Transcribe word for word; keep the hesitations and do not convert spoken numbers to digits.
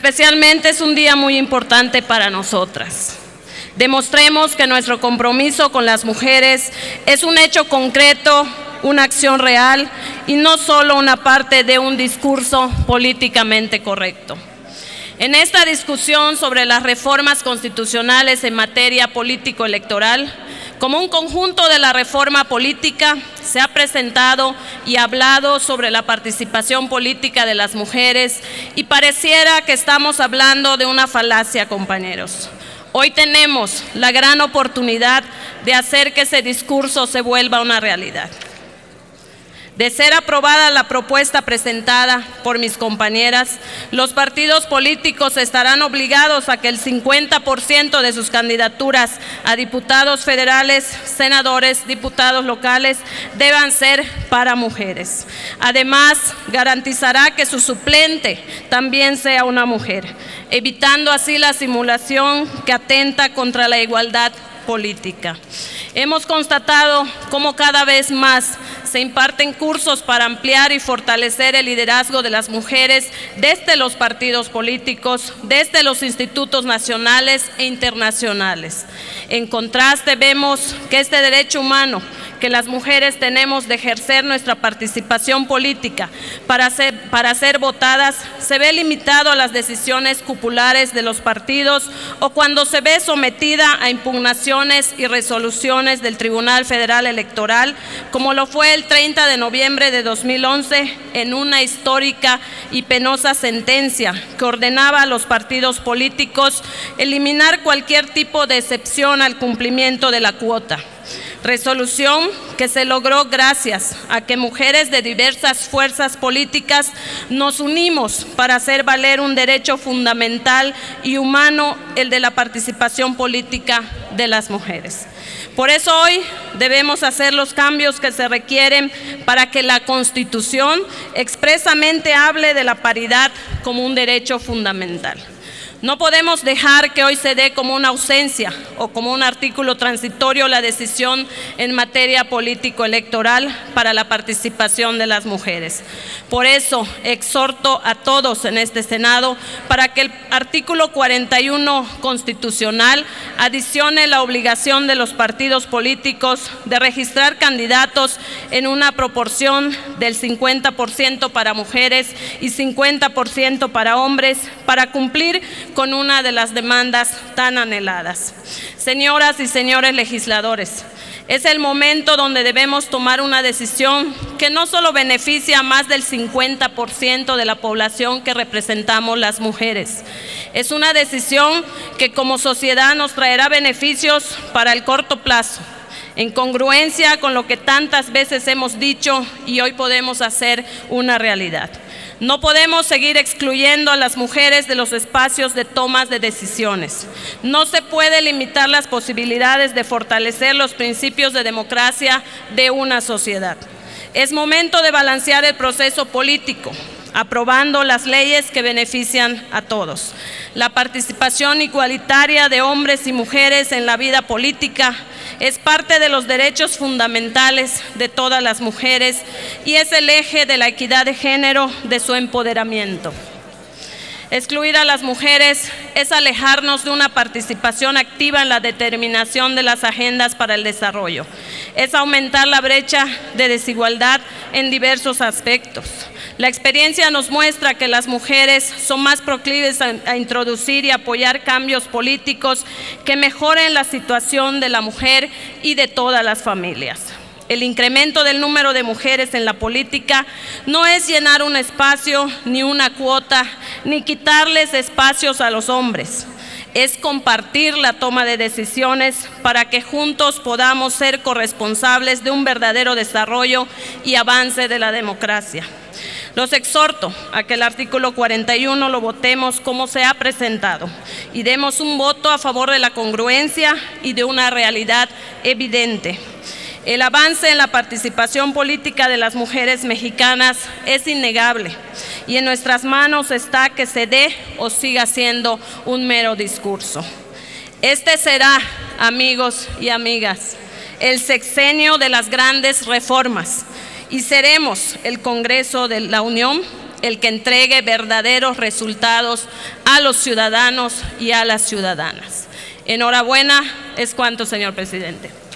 especialmente es un día muy importante para nosotras. Demostremos que nuestro compromiso con las mujeres es un hecho concreto, una acción real y no solo una parte de un discurso políticamente correcto. En esta discusión sobre las reformas constitucionales en materia político-electoral, como un conjunto de la reforma política, se ha presentado y hablado sobre la participación política de las mujeres y pareciera que estamos hablando de una falacia, compañeros. Hoy tenemos la gran oportunidad de hacer que ese discurso se vuelva una realidad. De ser aprobada la propuesta presentada por mis compañeras, los partidos políticos estarán obligados a que el cincuenta por ciento de sus candidaturas a diputados federales, senadores, diputados locales, deban ser para mujeres. Además, garantizará que su suplente también sea una mujer, evitando así la simulación que atenta contra la igualdad política. Hemos constatado cómo cada vez más se imparten cursos para ampliar y fortalecer el liderazgo de las mujeres desde los partidos políticos, desde los institutos nacionales e internacionales. En contraste, vemos que este derecho humano que las mujeres tenemos de ejercer nuestra participación política para ser, para ser votadas se ve limitado a las decisiones cupulares de los partidos o cuando se ve sometida a impugnaciones y resoluciones del Tribunal Federal Electoral, como lo fue el treinta de noviembre de dos mil once en una histórica y penosa sentencia que ordenaba a los partidos políticos eliminar cualquier tipo de excepción al cumplimiento de la cuota. Resolución que se logró gracias a que mujeres de diversas fuerzas políticas nos unimos para hacer valer un derecho fundamental y humano, el de la participación política de las mujeres. Por eso hoy debemos hacer los cambios que se requieren para que la Constitución expresamente hable de la paridad como un derecho fundamental. No podemos dejar que hoy se dé como una ausencia o como un artículo transitorio la decisión en materia político-electoral para la participación de las mujeres. Por eso exhorto a todos en este Senado para que el artículo cuarenta y uno constitucional adicione la obligación de los partidos políticos de registrar candidatos en una proporción del cincuenta por ciento para mujeres y cincuenta por ciento para hombres para cumplir con una de las demandas tan anheladas. Señoras y señores legisladores, es el momento donde debemos tomar una decisión que no solo beneficia a más del cincuenta por ciento de la población que representamos las mujeres, es una decisión que como sociedad nos traerá beneficios para el corto plazo, en congruencia con lo que tantas veces hemos dicho y hoy podemos hacer una realidad. No podemos seguir excluyendo a las mujeres de los espacios de tomas de decisiones. No se puede limitar las posibilidades de fortalecer los principios de democracia de una sociedad. Es momento de balancear el proceso político, aprobando las leyes que benefician a todos. La participación igualitaria de hombres y mujeres en la vida política es parte de los derechos fundamentales de todas las mujeres y es el eje de la equidad de género, de su empoderamiento. Excluir a las mujeres es alejarnos de una participación activa en la determinación de las agendas para el desarrollo. Es aumentar la brecha de desigualdad en diversos aspectos. La experiencia nos muestra que las mujeres son más proclives a, a introducir y apoyar cambios políticos que mejoren la situación de la mujer y de todas las familias. El incremento del número de mujeres en la política no es llenar un espacio ni una cuota, ni quitarles espacios a los hombres. Es compartir la toma de decisiones para que juntos podamos ser corresponsables de un verdadero desarrollo y avance de la democracia. Los exhorto a que el artículo cuarenta y uno lo votemos como se ha presentado y demos un voto a favor de la congruencia y de una realidad evidente. El avance en la participación política de las mujeres mexicanas es innegable y en nuestras manos está que se dé o siga siendo un mero discurso. Este será, amigos y amigas, el sexenio de las grandes reformas y seremos el Congreso de la Unión el que entregue verdaderos resultados a los ciudadanos y a las ciudadanas. Enhorabuena, es cuanto, señor presidente.